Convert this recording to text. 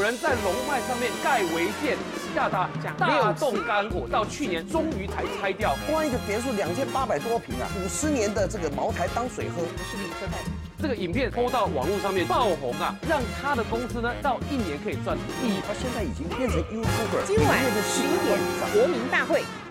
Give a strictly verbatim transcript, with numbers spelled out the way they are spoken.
人在龙脉上面盖违建，习大大大动肝火，到去年终于才拆掉。 光一个别墅两千八百多平啊，五十年的这个茅台当水喝， 不是理科太太。 这个影片抛到网络上面爆红啊，让他的公司呢到一年可以赚一亿。 他现在已经变成 YouTuber。 今晚十一点，国民大会。